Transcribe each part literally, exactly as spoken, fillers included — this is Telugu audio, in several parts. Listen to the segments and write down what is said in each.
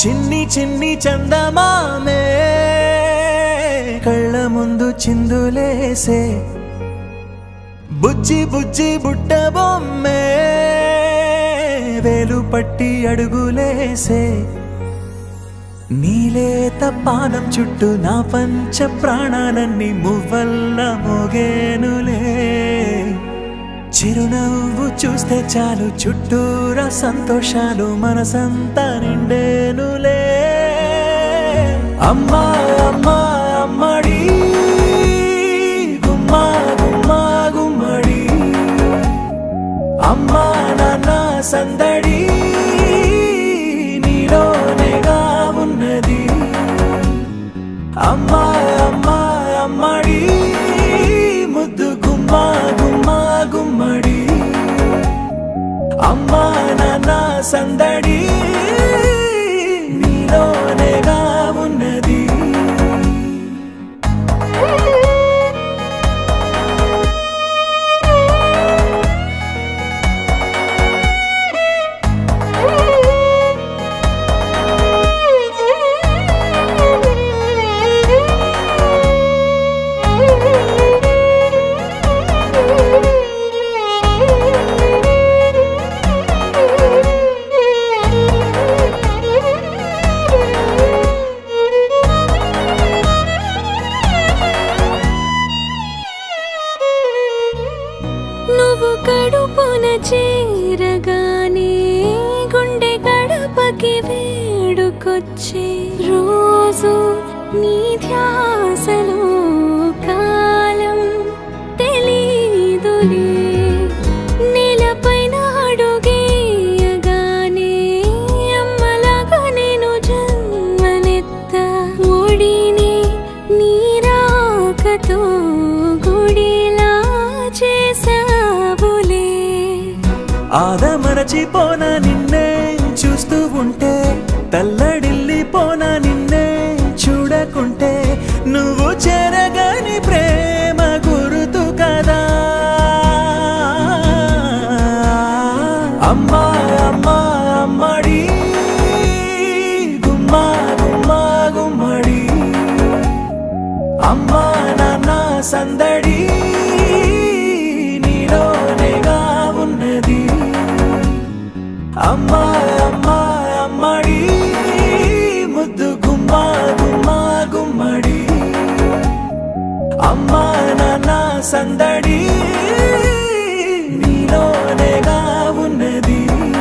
చిన్ని చిన్ని చందమామే కళ్ళ ముందు చిందులేసే బుజ్జి బుజ్జి బుట్ట బొమ్మే వేలు పట్టి అడుగులేసే నీలేత పానం చుట్టూ నా పంచ ప్రాణాలన్నీ మువ్వల్ల మోగేనులే చిరునవ్వు చూస్తే చాలు చుట్టూరా సంతోషాలు మనసంతా నిండేనులే అమ్మా అమ్మా అమ్మడి గుమ్మా గుమ్మా గుమ్మడి అమ్మా నాన్న సందడి నీలోనేగా ఉన్నది అమ్మా అమ్మా అమ్మడి ముద్దు గుమ్మా గుమ్మా గుమ్మడి అమ్మా నాన్న సందడి నీలోనేగా ఉన్నది కడుపున చేరగానే గుండె గడపకి వేడుకొచ్చే రోజు నీ ధ్యాసలో కాలం తెలీదులే నేలపైన అడుగేయగానే అమ్మలాగా నేను జన్మనెత్త ఒడిని నీ రాకతో గుడిలా చేసా ఆదమరచిపోనా నిన్నే చూస్తూ ఉంటే తల్లడిల్లిపోనా నిన్నే చూడకుంటే నువ్వు చెరగని ప్రేమ గురుతు కదా అమ్మా అమ్మా అమ్మడి గుమ్మా గుమ్మా గుమ్మడి అమ్మా నాన్న సందడి నీలోనేగా ఉన్నది అమ్మా అమ్మా అమ్మడి ముద్దు గుమ్మా గుమ్మా గుమ్మడి అమ్మా నాన్న సందడి నీలోనేగా ఉన్నది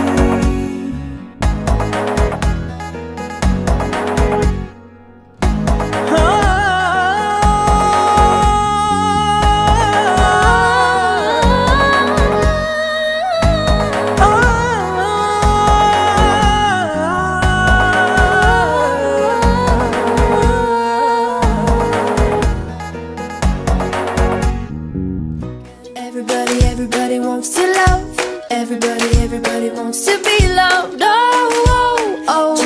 Everybody, everybody wants to love. Everybody, everybody wants to be loved. Oh, oh, oh.